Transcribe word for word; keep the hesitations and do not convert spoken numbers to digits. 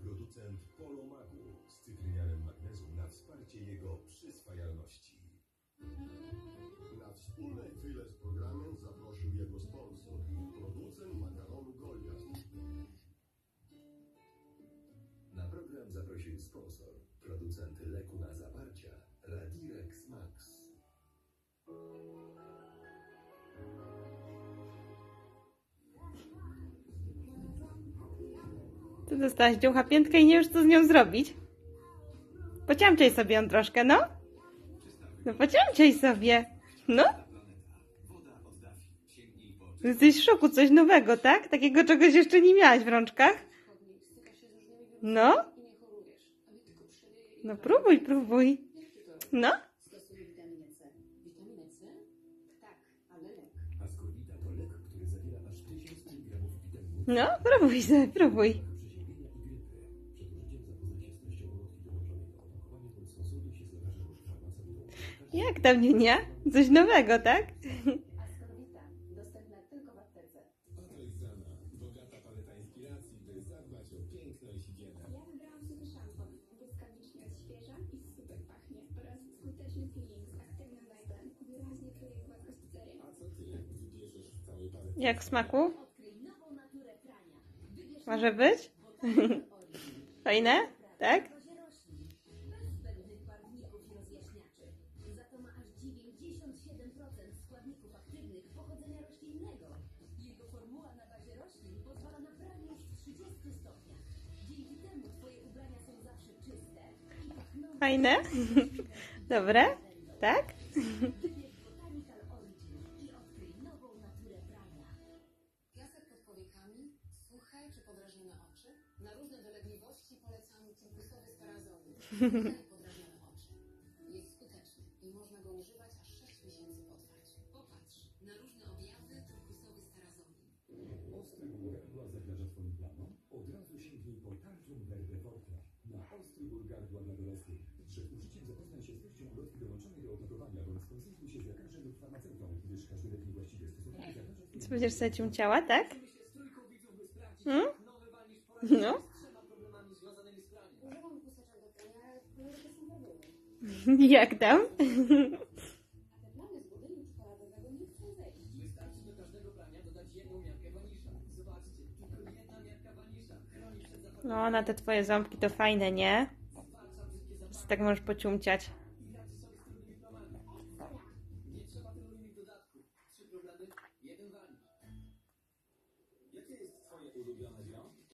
producent Polomagu z cytrynianem magnezu na wsparcie jego przyswajalności. Na wspólnej chwilę z programem zaprosił jego sponsor, producent makaronu Goliath. Na program zaprosił sponsor, producent leku na zaparcia Radirex Max. Ty dostałaś dziucha piętkę i nie wiesz, co z nią zrobić. Pociamciaj sobie ją troszkę, no. No pociamciaj sobie. No. Jesteś w szoku, coś nowego, tak? Takiego czegoś jeszcze nie miałaś w rączkach? No. No próbuj, próbuj. No. No, próbuj sobie, próbuj. Jak tam, Niunia? Coś nowego, tak? Ascorbita, dostępna tylko w aptece. Patrycjana, bogata paleta inspiracji, by zadbać o piękno i higienę. Ja wybrałam sobie szampon. Błyskawicznie odświeża i super pachnie. Oraz skuteczny peeling z aktywnym węglem. Wyraźnie czuję gładkość cery. A co ty wybierzesz w całej palecie? Jak w smaku? Odkryj nową naturę prania. Wybierz Może być? Fajne? Tak? bazie roślin. Bez zbędnych barwników i rozjaśniaczy. Za to ma aż dziewięćdziesiąt siedem procent składników aktywnych pochodzenia roślinnego. Jego formuła na bazie roślin pozwala na pranie już w trzydziestu stopniach. Dzięki temu twoje ubrania są zawsze czyste i pachnące. Fajne? Dobre? Tak? Wybierz Botanical Origin i odkryj nową naturę prania. Piasek pod powiekami, suche czy podrażnione oczy? Na różne dolegliwości polecam turkusowy sparazony. Podrażnione oczy. Jest skuteczny i można go używać aż sześć miesięcy po otwarciu. Popatrz, na różne objawy turkusowy sparazony. Ostry ból gardła zagraża twoim planom? Od razu sięgnij po Tartrum Verde Forte. Na ostry ból gardła dla dorosłych. Przed użyciem zapoznaj się z treścią ulotki dołączonej do opakowania, bądź skonsultuj się z lekarzem lub farmaceutą, gdyż każdy lek niewłaściwie stosowany zagraża... Co będziesz sobie ciumciała, tak? Hmm? No. Używam chusteczek do prania, ale to są problemy. Jak tam? A te plamy z budynku czekoladowego nie chcą zejść. Wystarczy do każdego prania dodać jedną miarkę wanisza. Zobaczcie, tylko jedna miarka wanisza chroni przed zapadem. No, na te twoje ząbki to fajne, nie? Zwalcza brzydkie zapachy Tak możesz pociumciać. i radzi sobie z trudnymi plamami. Nie trzeba tylu linii w dodatku. Trzy problemy, jeden wanisz. Jakie jest twoje ulubione wino?